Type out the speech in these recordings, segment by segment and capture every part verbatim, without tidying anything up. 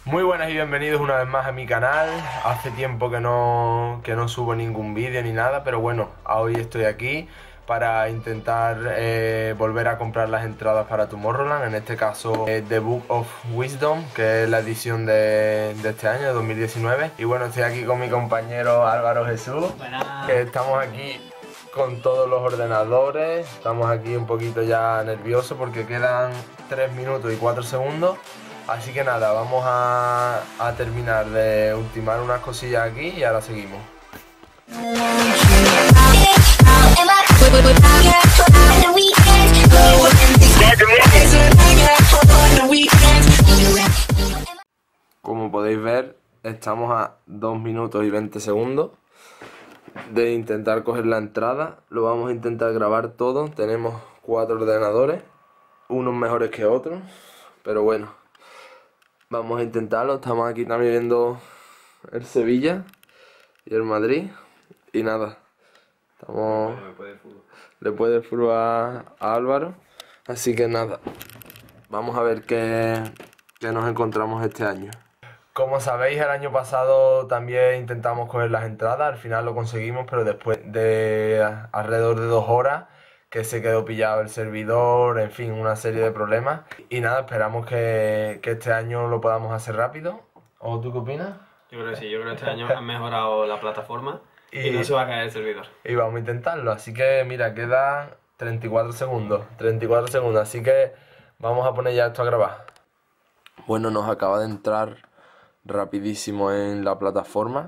Muy buenas y bienvenidos una vez más a mi canal. Hace tiempo que no, que no subo ningún vídeo ni nada, pero bueno, hoy estoy aquí para intentar eh, volver a comprar las entradas para Tomorrowland. En este caso eh, The Book of Wisdom, que es la edición de, de este año, de dos mil diecinueve. Y bueno, estoy aquí con mi compañero Álvaro Jesús. Buenas. Que estamos aquí con todos los ordenadores. Estamos aquí un poquito ya nerviosos porque quedan tres minutos y cuatro segundos. Así que nada, vamos a, a terminar de ultimar unas cosillas aquí y ahora seguimos. Como podéis ver, estamos a dos minutos y veinte segundos de intentar coger la entrada. Lo vamos a intentar grabar todo. Tenemos cuatro ordenadores, unos mejores que otros, pero bueno. Vamos a intentarlo, estamos aquí también viendo el Sevilla y el Madrid. Y nada, estamos... Le puede el fútbol a, a Álvaro. Así que nada, vamos a ver qué, qué nos encontramos este año. Como sabéis, el año pasado también intentamos coger las entradas, al final lo conseguimos, pero después de alrededor de dos horas que se quedó pillado el servidor, en fin, una serie de problemas. Y nada, esperamos que, que este año lo podamos hacer rápido. ¿O tú qué opinas? Yo creo que sí, yo creo que este año han mejorado la plataforma y, y no se va a caer el servidor. Y vamos a intentarlo, así que mira, quedan treinta y cuatro segundos, treinta y cuatro segundos, así que vamos a poner ya esto a grabar. Bueno, nos acaba de entrar rapidísimo en la plataforma.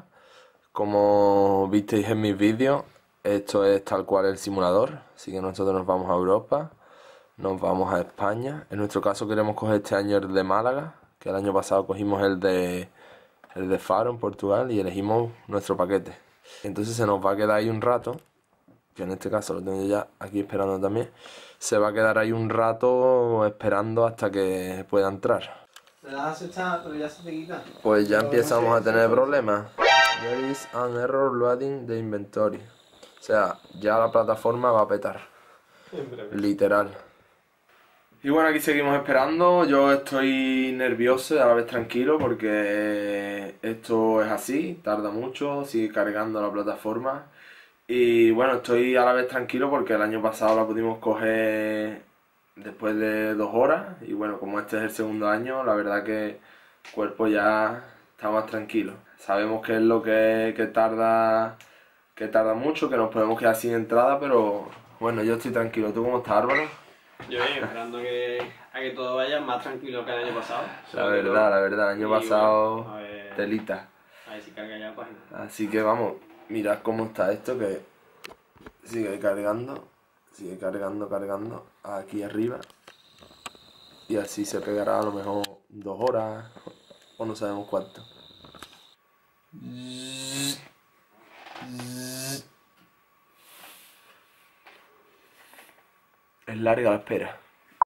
Como visteis en mis vídeos, esto es tal cual el simulador, así que nosotros nos vamos a Europa, nos vamos a España. En nuestro caso queremos coger este año el de Málaga, que el año pasado cogimos el de, el de Faro en Portugal y elegimos nuestro paquete. Entonces se nos va a quedar ahí un rato, que en este caso lo tengo yo ya aquí esperando también. Se va a quedar ahí un rato esperando hasta que pueda entrar. Le das a aceptar, pero ya se te quita. Pues ya empezamos a tener problemas. There is an error loading the inventory. O sea, ya la plataforma va a petar. Literal. Y bueno, aquí seguimos esperando. Yo estoy nervioso y a la vez tranquilo porque esto es así, tarda mucho, sigue cargando la plataforma. Y bueno, estoy a la vez tranquilo porque el año pasado la pudimos coger después de dos horas. Y bueno, como este es el segundo año, la verdad que el cuerpo ya está más tranquilo. Sabemos que es lo que, que tarda que tarda mucho, que nos podemos quedar sin entrada, pero bueno, yo estoy tranquilo. ¿Tú cómo estás, Álvaro? Yo bien, esperando que, a que todo vaya más tranquilo que el año pasado. La verdad, la verdad, el año Y pasado, bueno, a ver- telita. A ver si carga ya la página. Así que vamos, mirad cómo está esto, que sigue cargando, sigue cargando, cargando, aquí arriba. Y así se pegará a lo mejor dos horas, o no sabemos cuánto. Es larga la espera.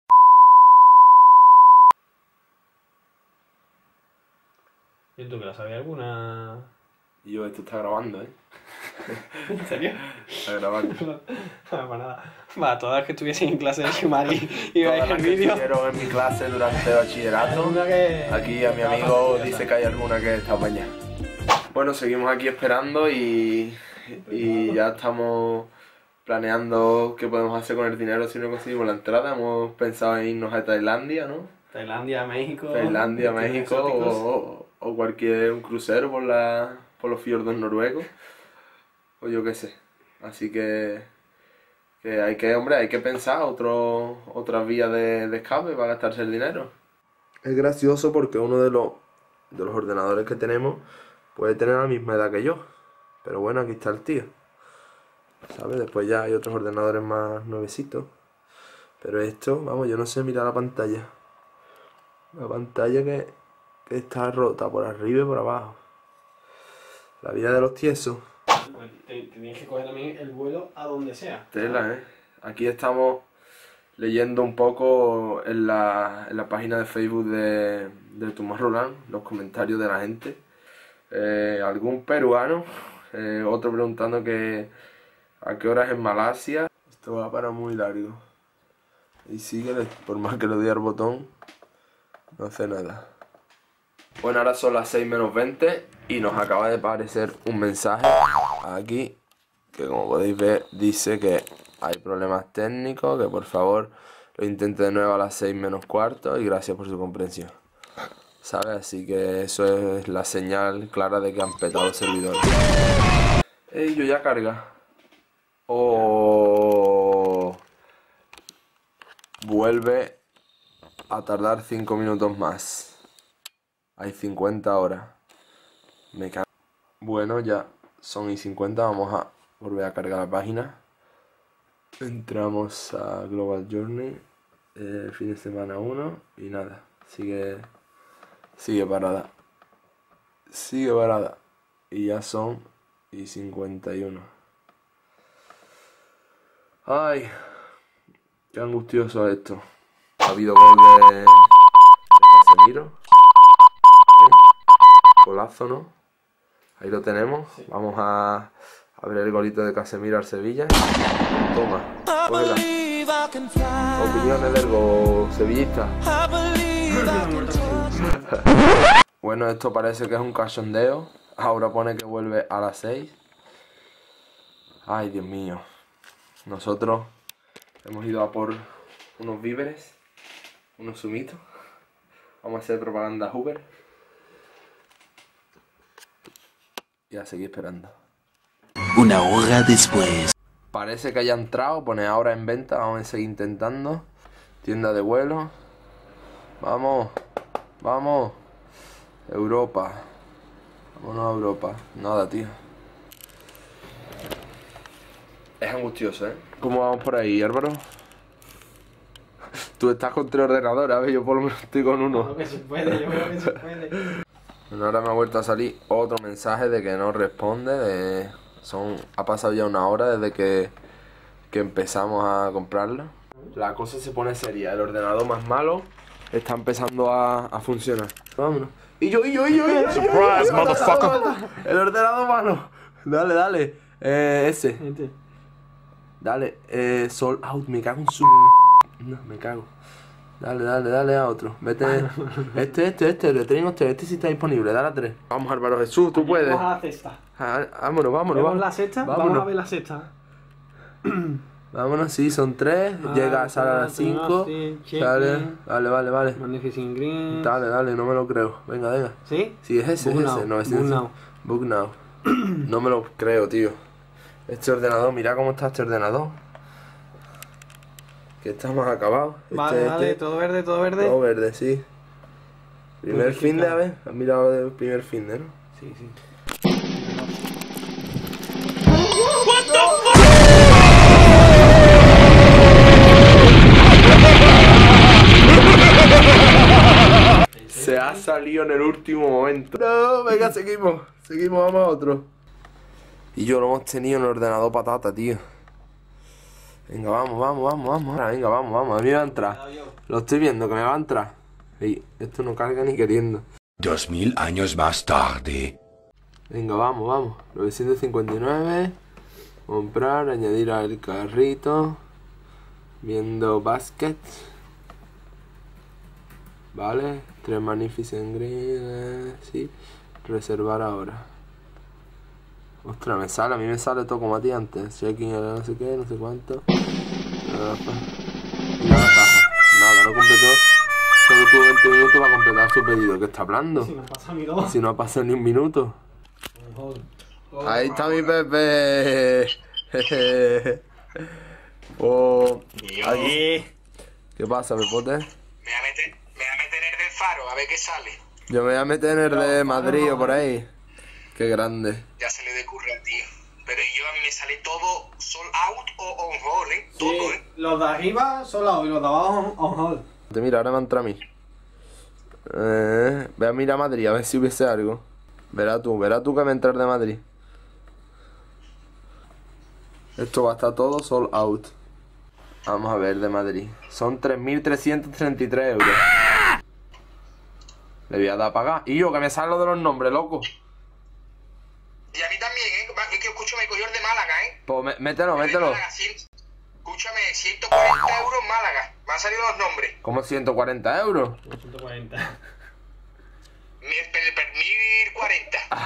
¿Y tú que la sabías alguna? Y yo, esto está grabando, ¿eh? ¿En serio? Está grabando. No, para nada. Va, todas que estuviesen en clase de Shumari y Todas veis las el que vídeo. estuvieron en mi clase durante el bachillerato. Una que- Aquí a mi estaba amigo fastidiosa. dice que hay alguna que está apañada. Bueno, seguimos aquí esperando y, y ya estamos planeando qué podemos hacer con el dinero si no conseguimos la entrada. Hemos pensado en irnos a Tailandia, ¿no? Tailandia, México. Tailandia, destinos México exóticos. o, o cualquier un crucero por, la, por los fiordos noruegos o yo qué sé. Así que, que hay que, hombre, hay que pensar otro, otras vías de, de escape para gastarse el dinero. Es gracioso porque uno de los, de los ordenadores que tenemos puede tener la misma edad que yo. Pero bueno, aquí está el tío. ¿Sabes? Después ya hay otros ordenadores más nuevecitos. Pero esto, vamos, yo no sé mirar la pantalla. La pantalla que, que está rota por arriba y por abajo. La vida de los tiesos. Pues te- Tenías que coger también el vuelo a donde sea. Tela, ¿eh? Aquí estamos leyendo un poco en la, en la página de Facebook de, de Tomorrowland, los comentarios de la gente. Eh, algún peruano, eh, otro preguntando que a qué hora es en Malasia. Esto va para muy largo. Y sigue, por más que le dé al botón, no hace nada. Bueno, ahora son las seis menos veinte y nos acaba de aparecer un mensaje aquí que, como podéis ver, dice que hay problemas técnicos, que por favor lo intente de nuevo a las seis menos cuarto y gracias por su comprensión. ¿Sabes? Así que eso es la señal clara de que han petado los servidores. Ey, yo ya carga. Oh. Vuelve a tardar cinco minutos más. Hay cincuenta horas. Me cago. Bueno, ya son y cincuenta. Vamos a volver a cargar la página. Entramos a Global Journey. Eh, fin de semana uno. Y nada. Sigue. Sigue parada. Sigue parada. Y ya son y cincuenta y uno. Ay. Qué angustioso es esto. Ha habido gol de, de Casemiro. ¿Eh? Golazo, ¿no? Ahí lo tenemos. Sí. Vamos a, a ver el golito de Casemiro al Sevilla. Toma. Juega. Opiniones del gol sevillista. Bueno, esto parece que es un cachondeo. Ahora pone que vuelve a las seis. Ay, Dios mío. Nosotros hemos ido a por unos víveres, unos zumitos. Vamos a hacer propaganda a Uber. Y a seguir esperando. Una hora después. Parece que haya entrado, pone ahora en venta, vamos a seguir intentando. Tienda de vuelo. Vamos, vamos. Europa. Vámonos a Europa. Nada, tío. Es angustioso, ¿eh? ¿Cómo vamos por ahí, Álvaro? Tú estás con tres ordenadores, a ver, yo por lo menos estoy con uno. Yo creo que se puede, yo creo que se puede. Bueno, ahora me ha vuelto a salir otro mensaje de que no responde. De... Son... Ha pasado ya una hora desde que, que empezamos a comprarlo. La cosa se pone seria. El ordenador más malo está empezando a, a funcionar. Vámonos. Y yo, y yo, y yo, y yo. Surprise, motherfucker. El ordenador malo. Dale, dale. Eh, ese. Dale. Eh, Sold Out. Me cago en su... No, me cago. Dale, dale, dale a otro. Vete. Este, este, este. Le traigo este. Este sí está disponible. Dale a tres. Vamos, Álvaro Jesús. Tú puedes. Vamos a la cesta. Ah, vámonos, vámonos. ¿Vemos Vamos. la sexta? Vámonos. Vamos a ver la sexta. Vámonos, sí, son tres. Ah, Llega, sale a las cinco. Sale. Vale, vale, vale. Magnificent Green. Dale, dale, no me lo creo. Venga, venga. ¿Sí? Sí, es ese, Book es now. ese. No, es Book ese. now. Book now. No me lo creo, tío. Este ordenador, mira cómo está este ordenador. Que estamos acabados. Vale, este, vale, este. todo verde, todo verde. Todo verde, sí. Primer fin de, a ver. Has mirado el primer fin de, ¿no? Sí, sí. Se ha salido en el último momento. No, venga, seguimos. Seguimos, vamos a otro. Y yo lo hemos tenido en el ordenador patata, tío. Venga, vamos, vamos, vamos, vamos. Ahora, venga, vamos, vamos. A mí me va a entrar. Lo estoy viendo, que me va a entrar. Ey, esto no carga ni queriendo. Dos mil años más tarde. Venga, vamos, vamos. novecientos cincuenta y nueve. Comprar, añadir al carrito. Viendo basket. Vale. Tres Magnificent Green. Sí. Reservar ahora. Ostras, me sale, a mí me sale todo como a ti antes. Checking, no sé qué, no sé cuánto. Nada, caja. Nada, no completó. Solo tuvo veinte minutos para completar su pedido. ¿Qué está hablando? Si no pasa ni dos. Si no ha pasado ni un minuto. Ahí está mi Pepe. Oh, aquí. ¿Qué pasa, Pepote? Me voy a meter, me voy a meter en el del Faro, a ver qué sale. Yo me voy a meter en el de Madrid o por ahí. Qué grande. Ya se le ocurre al tío. Pero yo a mí me sale todo sold out o on hold, ¿eh? Todo, Sí, ¿eh? los de arriba son lados y los de abajo on hold. Mira, ahora me entra a mí. Eh, ve a mirar a Madrid, a ver si hubiese algo. Verás tú, verás tú que me entra el de Madrid. Esto va a estar todo sold out. Vamos a ver de Madrid. Son tres mil trescientos treinta y tres euros. Le voy a dar a pagar. Y yo, que me sale lo de los nombres, loco. Y a mí también, ¿eh? Es que escúchame, cogió el de Málaga, ¿eh? Pues me- mételo, El de mételo. Málaga, cien escúchame, ciento cuarenta euros Málaga. Me han salido los nombres. ¿Cómo ciento cuarenta euros? ciento cuarenta. Mira,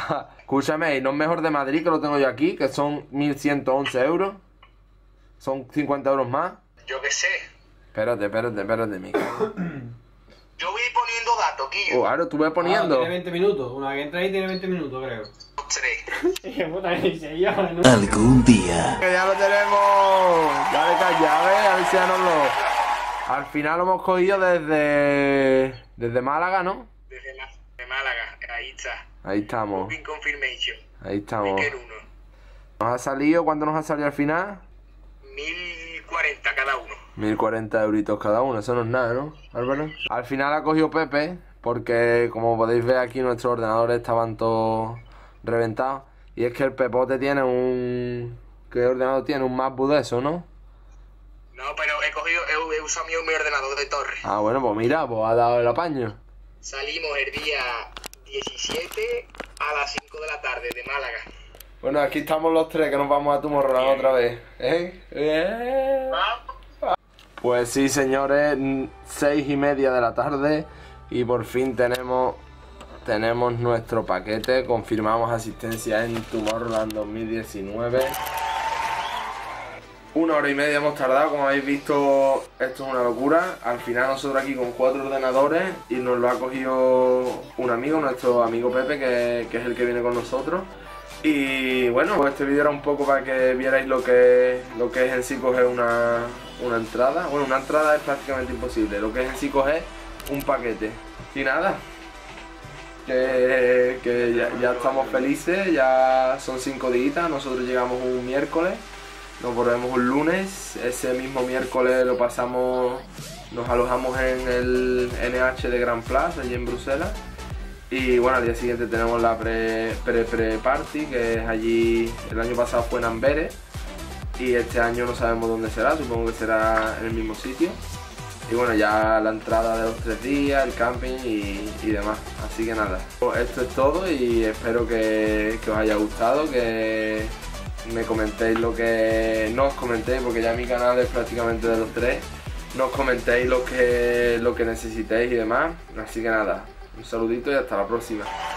Escúchame, y no es mejor de Madrid, que lo tengo yo aquí, que son mil ciento once euros. Son cincuenta euros más. Yo qué sé. Espérate, espérate, espérate, Mica. Yo voy poniendo datos, Guillo. Oh, ahora tú ves Ah, poniendo. tiene veinte minutos. Una que entra ahí tiene veinte minutos, creo. Tres. Qué puta que dice yo, ¿no? Algún día. Que ya lo tenemos. Ya le cae llave, a ver si ya nos lo. Al final lo hemos cogido desde. Desde Málaga, ¿no? Desde Ma- de Málaga. Ahí está. Ahí estamos. Booking confirmation. Ahí estamos. Miquel uno. ¿Nos ha salido? ¿Cuánto nos ha salido al final? mil cuarenta cada uno. mil cuarenta euritos cada uno, eso no es nada, ¿no, Álvaro? Al final ha cogido Pepe, porque como podéis ver aquí nuestros ordenadores estaban todos reventados. Y es que el Pepote tiene un... ¿Qué ordenador tiene? Un MacBook de eso, ¿no? No, pero he cogido, he, he usado mi, mi ordenador de torre. Ah, bueno, pues mira, pues ha dado el apaño. Salimos el día diecisiete a las cinco de la tarde de Málaga. Bueno, aquí estamos los tres que nos vamos a Tomorrowland otra vez, ¿eh? ¿Eh? Pues sí, señores, seis y media de la tarde y por fin tenemos tenemos nuestro paquete, confirmamos asistencia en Tomorrowland dos mil diecinueve. Una hora y media hemos tardado, como habéis visto, esto es una locura. Al final nosotros aquí con cuatro ordenadores y nos lo ha cogido un amigo, nuestro amigo Pepe, que, que es el que viene con nosotros. Y bueno, pues este vídeo era un poco para que vierais lo que, lo que es en sí coger una, una entrada. Bueno, una entrada es prácticamente imposible, lo que es en sí coger un paquete. Y nada, que, que ya, ya estamos felices, ya son cinco días, nosotros llegamos un miércoles, nos volvemos un lunes, ese mismo miércoles lo pasamos, nos alojamos en el N H de Grand Place, allí en Bruselas. Y bueno, al día siguiente tenemos la pre, pre, pre party, que es allí, el año pasado fue en Amberes. Y este año no sabemos dónde será, supongo que será en el mismo sitio. Y bueno, ya la entrada de los tres días, el camping y, y demás. Así que nada, esto es todo y espero que, que os haya gustado, que me comentéis lo que... No os comentéis, porque ya mi canal es prácticamente de los tres. Nos comentéis lo que, lo que necesitéis y demás. Así que nada, un saludito y hasta la próxima.